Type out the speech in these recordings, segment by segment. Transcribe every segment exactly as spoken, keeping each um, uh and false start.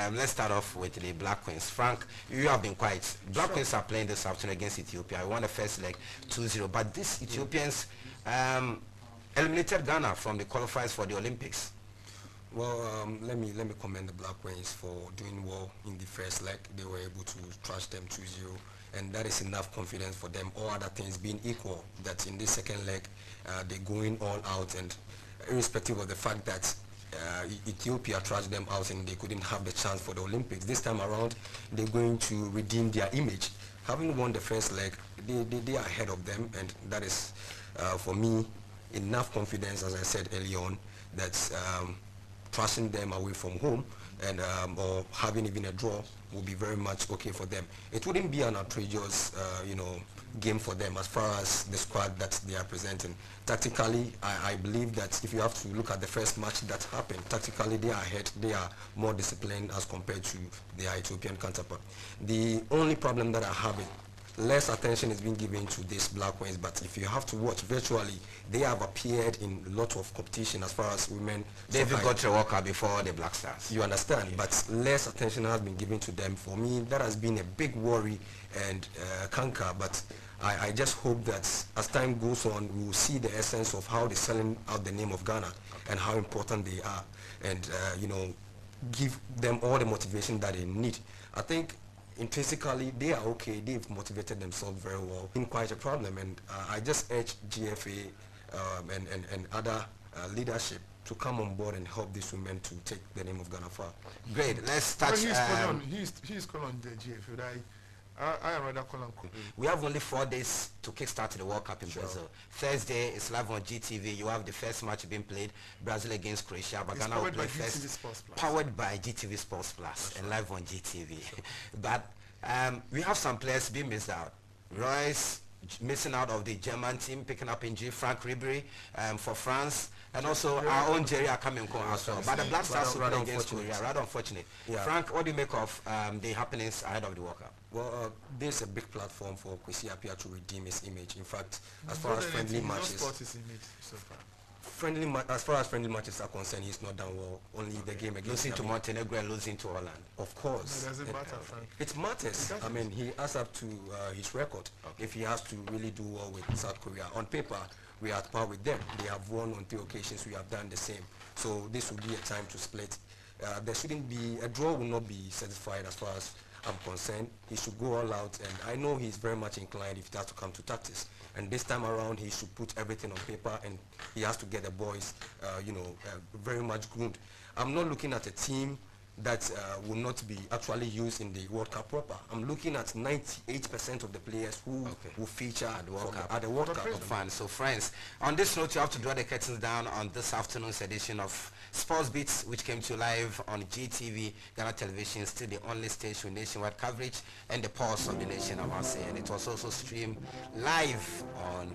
um, let's start off with the Black Queens. Frank, you have been quiet. Black sure. Queens are playing this afternoon against Ethiopia. I won the first leg two zero, but these Ethiopians um, eliminated Ghana from the qualifiers for the Olympics. Well, um, let me let me commend the Black Queens for doing well in the first leg. They were able to trash them two zero, and that is enough confidence for them. All other things being equal, that in this second leg, uh, they're going all out, and irrespective of the fact that uh, Ethiopia trashed them out and they couldn't have the chance for the Olympics, this time around, they're going to redeem their image. Having won the first leg, they, they, they are ahead of them, and that is, uh, for me, enough confidence, as I said early on, that um, trusting them away from home and um, or having even a draw will be very much okay for them. It wouldn't be an outrageous, uh, you know, game for them as far as the squad that they are presenting. Tactically, I, I believe that if you have to look at the first match that happened, tactically they are ahead. They are more disciplined as compared to their Ethiopian counterpart. The only problem that I have is less attention is being given to these Black Queens, but if you have to watch virtually, they have appeared in a lot of competition as far as women. They've got to World Cup before the Black Stars. You understand, yes. But less attention has been given to them. For me, that has been a big worry and uh, canker, but I, I just hope that as time goes on, we will see the essence of how they're selling out the name of Ghana and how important they are, and uh, you know, give them all the motivation that they need. I think intrinsically they are okay. They've motivated themselves very well. Been quite a problem, and uh, I just urge G F A um, and, and, and other uh, leadership to come on board and help these women to take the name of Ghana far. Great. Let's touch. Well, he's, um, calling on, he's, he's calling on the G F A. I, I, I am rather calling. We have only four days to kickstart the World Cup in sure. Brazil. Thursday is live on G T V. You have the first match being played, Brazil against Croatia. But it's Ghana will play by first. G T V Sports Plus. Powered by G T V Sports Plus and live on G T V. Sure. But um, we have some players being missed out. Royce missing out of the German team, picking up injury. Frank Ribery um, for France, and also yeah, our own Jerry Akamenko as well. But the Black Stars will play against Korea. Rather unfortunate. Yeah. Frank, what do you make of um, the happenings ahead of the World Cup? Well, uh, there's a big platform for Kwesi Appiah to redeem his image. In fact, as far as friendly matches, so far. friendly ma as far as friendly matches are concerned, he's not done well. Only okay. the game against losing to Montenegro and losing to Holland. Of course, no, does it, it matter, Frank? It matters. It I mean, he adds up to uh, his record. Okay. If he has to really do well with South Korea, on paper, we are at par with them. They have won on three occasions. We have done the same. So this will be a time to split. Uh, there shouldn't be a draw. Will not be satisfied as far as I'm concerned. He should go all out, and I know he's very much inclined if it has to come to tactics. And this time around, he should put everything on paper, and he has to get the boys, uh, you know, uh, very much groomed. I'm not looking at a team that uh, will not be actually used in the World Cup proper. I'm looking at ninety-eight percent of the players who okay. will feature at the World Cup. At the World Cup. Fun. So, friends, on this note, you have to draw the curtains down on this afternoon's edition of Sports Beats, which came to you live on G T V, Ghana Television, still the only station with nationwide coverage and the pulse of the nation, I must say. And it was also streamed live on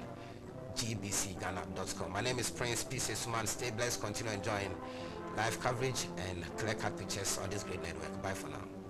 G B C Ghana dot com. My name is Prince Peace Essuman. Stay blessed. Continue enjoying live coverage and clear-cut pictures on this great network. Bye for now.